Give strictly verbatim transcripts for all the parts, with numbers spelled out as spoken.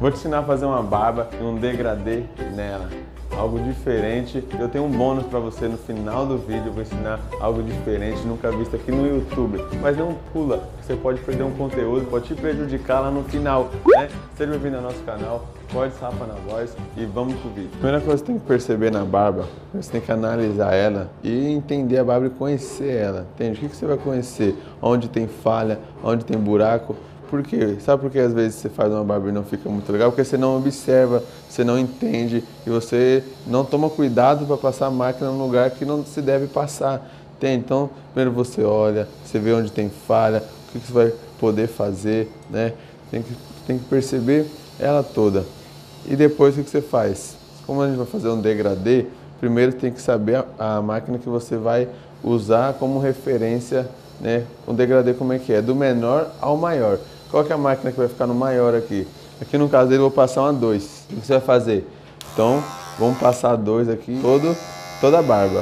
Vou te ensinar a fazer uma barba e um degradê nela. Algo diferente. Eu tenho um bônus para você no final do vídeo. Eu vou ensinar algo diferente, nunca visto aqui no YouTube. Mas não pula, você pode perder um conteúdo, pode te prejudicar lá no final, né? Seja bem-vindo ao nosso canal, pode Sapa na voz e vamos pro vídeo. A primeira coisa que você tem que perceber na barba, você tem que analisar ela e entender a barba e conhecer ela. Entende? O que você vai conhecer? Onde tem falha, onde tem buraco. Por quê? Sabe por que às vezes você faz uma barba e não fica muito legal? Porque você não observa, você não entende e você não toma cuidado para passar a máquina no lugar que não se deve passar. Tem? Então, primeiro você olha, você vê onde tem falha, o que você vai poder fazer, né? Tem que, tem que perceber ela toda. E depois o que você faz? Como a gente vai fazer um degradê, primeiro tem que saber a, a máquina que você vai usar como referência, né? Um degradê como é que é? Do menor ao maior. Qual que é a máquina que vai ficar no maior aqui? Aqui no caso dele eu vou passar uma dois. O que você vai fazer? Então, vamos passar a dois aqui, todo, toda a barba.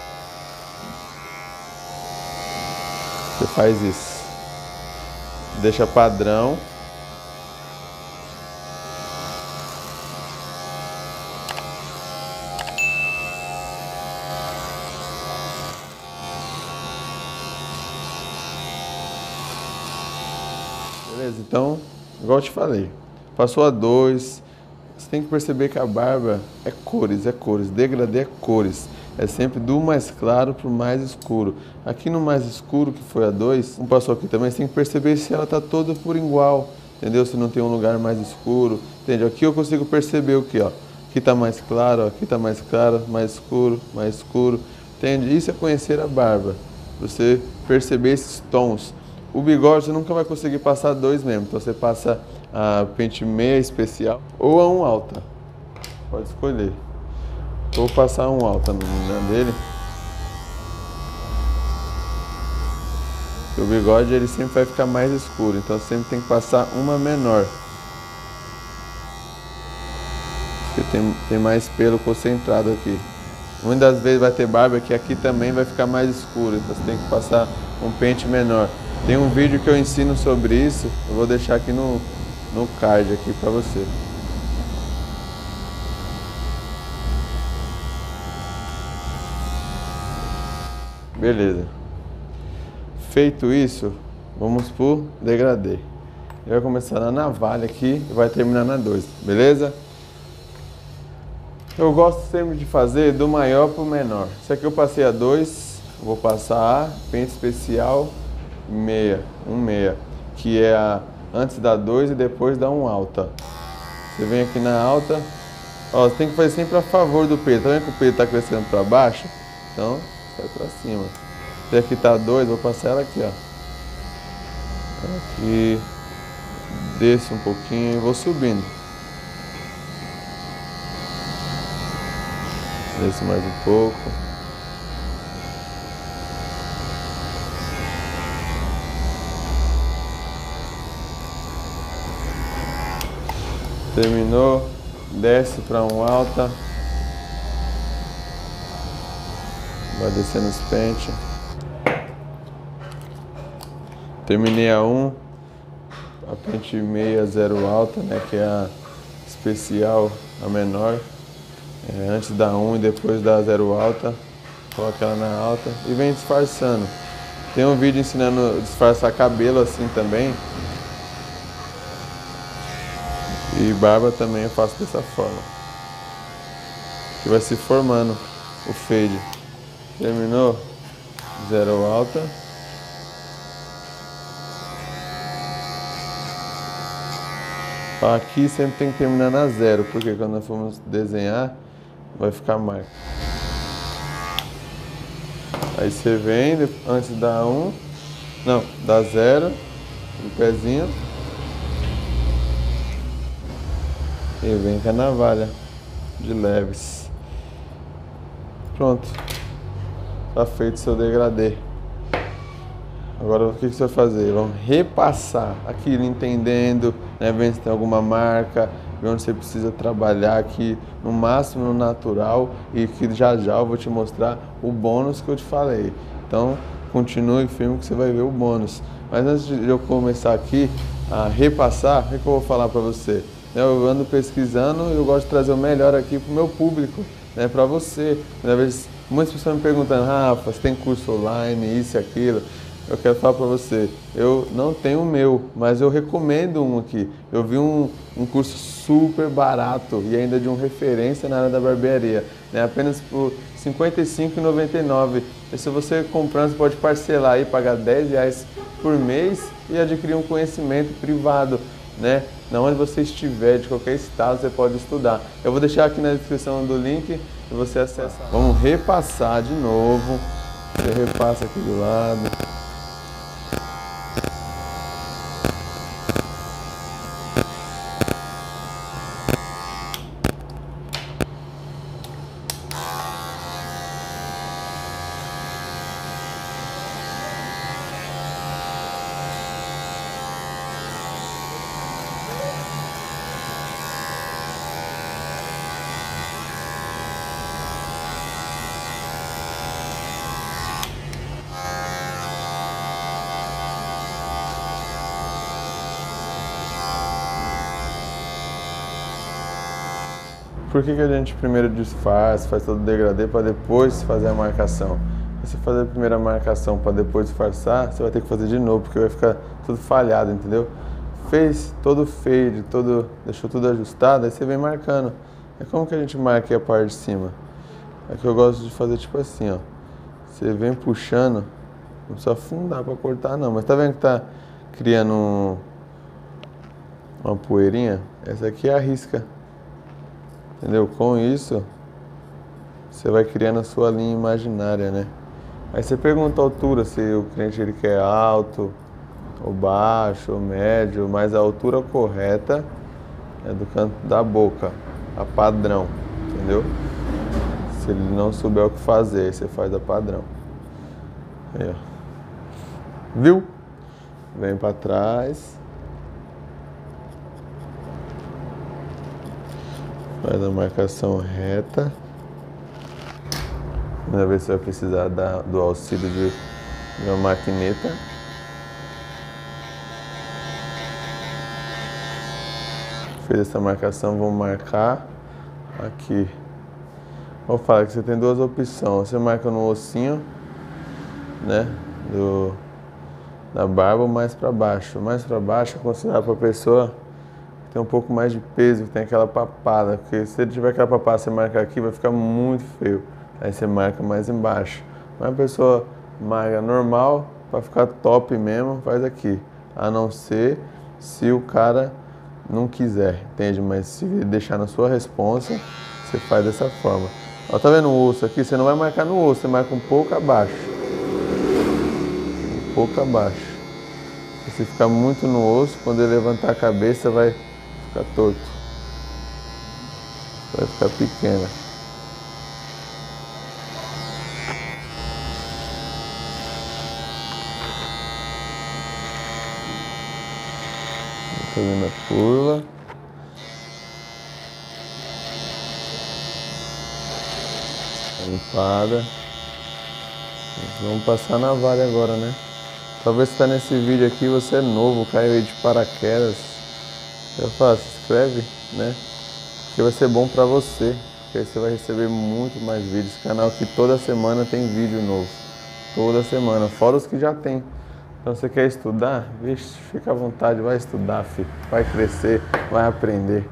Você faz isso. Deixa padrão. Beleza, então, igual eu te falei, passou a dois, você tem que perceber que a barba é cores, é cores, degradê é cores, é sempre do mais claro para o mais escuro. Aqui no mais escuro, que foi a dois, um passou aqui também, você tem que perceber se ela está toda por igual, entendeu? Se não tem um lugar mais escuro, entende? Aqui eu consigo perceber o que, ó, aqui está mais claro, ó, aqui está mais claro, mais escuro, mais escuro, entende? Isso é conhecer a barba, você perceber esses tons. O bigode você nunca vai conseguir passar dois mesmo, então você passa a pente meia especial ou a um alta, pode escolher. Vou passar um alta no lugar dele. O bigode ele sempre vai ficar mais escuro, então você sempre tem que passar uma menor. Porque tem, tem mais pelo concentrado aqui. Muitas vezes vai ter barba que aqui também vai ficar mais escuro, então você tem que passar um pente menor. Tem um vídeo que eu ensino sobre isso, eu vou deixar aqui no, no card aqui para você. Beleza. Feito isso, vamos pro degradê. Ele vai começar na navalha aqui e vai terminar na dois, beleza? Eu gosto sempre de fazer do maior pro menor. Esse aqui eu passei a dois, vou passar a pente especial meia, um meia, que é a antes da dois e depois da um alta. Você vem aqui na alta, ó, você tem que fazer sempre a favor do peito. Tá vendo que o peito tá crescendo para baixo? Então, sai para cima. Se aqui tá dois, vou passar ela aqui, ó. Aqui, desço um pouquinho e vou subindo. Desço mais um pouco. Terminou, desce para um alta, vai descendo os pentes. Terminei a um, a pente meia zero alta, né, que é a especial, a menor. É, antes da um e depois da zero alta, coloca ela na alta e vem disfarçando. Tem um vídeo ensinando a disfarçar cabelo assim também. E barba também eu faço dessa forma. Que vai se formando o fade. Terminou? Zero alta. Aqui sempre tem que terminar na zero, porque quando nós formos desenhar, vai ficar marca. Aí você vem, antes da um, não, da zero, no pezinho. E vem com a navalha de leves. Pronto. Tá feito o seu degradê. Agora o que você vai fazer? Vamos repassar aquilo, entendendo, né? Vendo se tem alguma marca, ver onde você precisa trabalhar aqui no máximo no natural, e que já já eu vou te mostrar o bônus que eu te falei. Então continue firme que você vai ver o bônus. Mas antes de eu começar aqui a repassar, o que eu vou falar para você? né? Eu ando pesquisando e eu gosto de trazer o melhor aqui pro meu público, né? Para você. Às vezes, muitas pessoas me perguntando, Rafa, você tem curso online, isso e aquilo? Eu quero falar para você, eu não tenho o meu, mas eu recomendo um aqui. Eu vi um, um curso super barato e ainda de uma referência na área da barbearia, né? Apenas por cinquenta e cinco reais e noventa e nove centavos. E se você comprando, você pode parcelar e pagar dez reais por mês e adquirir um conhecimento privado, né? Na onde você estiver, de qualquer estado, você pode estudar. Eu vou deixar aqui na descrição do link e você acessa. Vamos repassar de novo. Você repassa aqui do lado. Por que que a gente primeiro disfarça, faz todo o degradê para depois fazer a marcação? Se você fazer a primeira marcação para depois disfarçar, você vai ter que fazer de novo, porque vai ficar tudo falhado, entendeu? Fez todo fade, todo, deixou tudo ajustado, aí você vem marcando. É como que a gente marca aqui a parte de cima? É que eu gosto de fazer tipo assim, ó. Você vem puxando, não precisa afundar para cortar não, mas tá vendo que tá criando um, uma poeirinha? Essa aqui é a risca. Entendeu? Com isso, você vai criando a sua linha imaginária, né? Aí você pergunta a altura, se o cliente ele quer alto, ou baixo, ou médio, mas a altura correta é do canto da boca, a padrão, entendeu? Se ele não souber o que fazer, aí você faz a padrão. Aí, ó. Viu? Vem pra trás. Faz a marcação reta. Primeira vez você vai precisar da, do auxílio de, de uma maquineta. Fez essa marcação, vamos marcar aqui. Vou falar que você tem duas opções. Você marca no ossinho, né, do, da barba, mais para baixo. Mais para baixo é considerado para a pessoa tem um pouco mais de peso, que tem aquela papada, porque se ele tiver aquela papada, você marca aqui, vai ficar muito feio. Aí você marca mais embaixo. Mas a pessoa marca normal, para ficar top mesmo, faz aqui. A não ser se o cara não quiser, entende? Mas se deixar na sua responsa, você faz dessa forma. Ó, tá vendo o osso aqui? Você não vai marcar no osso, você marca um pouco abaixo. Um pouco abaixo. Se ficar muito no osso, quando ele levantar a cabeça, vai ficar torto, vai ficar pequena. Fazendo a curva. Limpada. Vamos passar na navalha agora, né? Talvez você está nesse vídeo aqui, você é novo, caiu aí de paraquedas. Eu falo, se inscreve, né? Porque vai ser bom pra você. Porque aí você vai receber muito mais vídeos. Esse canal aqui toda semana tem vídeo novo. Toda semana, fora os que já tem. Então você quer estudar? Vixe, fica à vontade, vai estudar, filho. Vai crescer, vai aprender.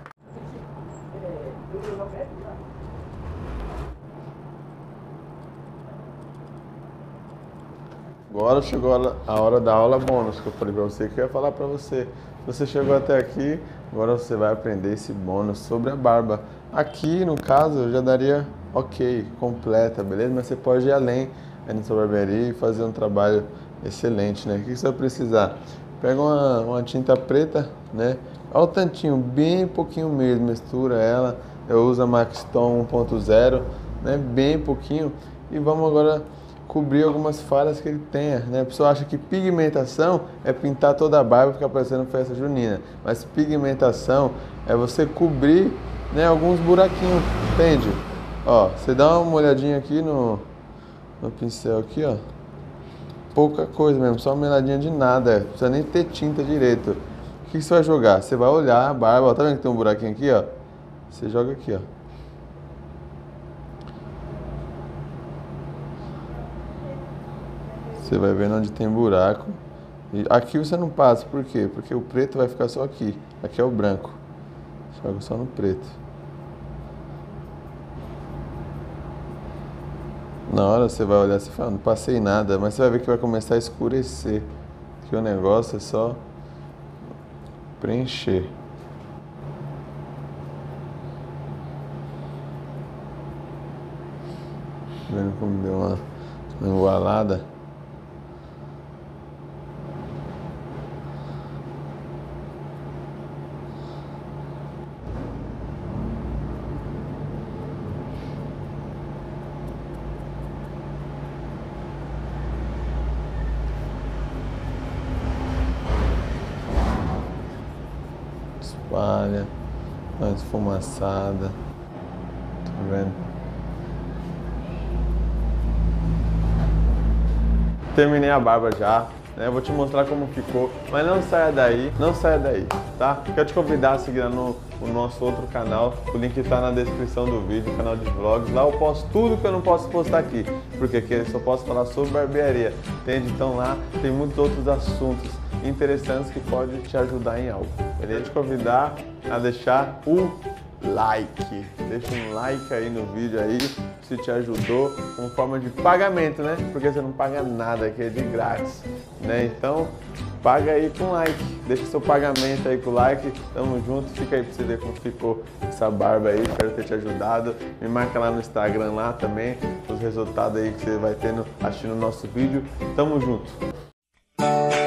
Agora chegou a hora da aula bônus que eu falei pra você, que eu ia falar pra você. Se você chegou até aqui, agora você vai aprender esse bônus sobre a barba. Aqui, no caso, eu já daria ok, completa, beleza? Mas você pode ir além aí na sua barbearia e fazer um trabalho excelente, né? O que você vai precisar? Pega uma, uma tinta preta, né? Olha o tantinho, bem pouquinho mesmo, mistura ela. Eu uso a Maxton um ponto zero, né? Bem pouquinho. E vamos agora cobrir algumas falhas que ele tenha, né? A pessoa acha que pigmentação é pintar toda a barba e ficar parecendo festa junina, mas pigmentação é você cobrir, né, alguns buraquinhos, entende? Ó, você dá uma olhadinha aqui no, no pincel aqui, ó, pouca coisa mesmo, só uma meladinha de nada, não precisa nem ter tinta direito. O que, que você vai jogar? Você vai olhar a barba, ó, tá vendo que tem um buraquinho aqui, ó? Você joga aqui, ó. Você vai vendo onde tem buraco. E aqui você não passa, por quê? Porque o preto vai ficar só aqui. Aqui é o branco. Joga só no preto. Na hora você vai olhar e fala, não passei nada, mas você vai ver que vai começar a escurecer. Que o negócio é só preencher. Vendo como deu uma, uma engualada. Espalha, dá uma esfumaçada. Tá vendo? Terminei a barba já, né? Vou te mostrar como ficou, mas não saia daí, não saia daí, tá? Quero te convidar a seguir no, no nosso outro canal, o link está na descrição do vídeo, canal de vlogs. Lá eu posto tudo que eu não posso postar aqui, porque aqui eu só posso falar sobre barbearia, entende? Então lá tem muitos outros assuntos interessantes que podem te ajudar em algo. Beleza? Te convidar a deixar o like. Deixa um like aí no vídeo aí, se te ajudou, como forma de pagamento, né? Porque você não paga nada, aqui é de grátis, né? Então, paga aí com like. Deixa seu pagamento aí com o like. Tamo junto, fica aí pra você ver como ficou essa barba aí. Espero ter te ajudado. Me marca lá no Instagram lá também, os resultados aí que você vai tendo assistindo o nosso vídeo. Tamo junto.